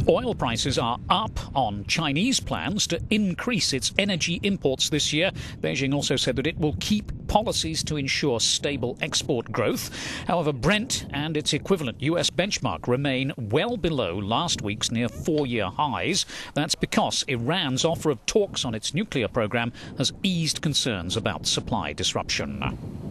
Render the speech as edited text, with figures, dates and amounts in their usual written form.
Oil prices are up on Chinese plans to increase its energy imports this year. Beijing also said that it will keep policies to ensure stable export growth. However, Brent and its equivalent US benchmark remain well below last week's near 4-year highs. That's because Iran's offer of talks on its nuclear program has eased concerns about supply disruption.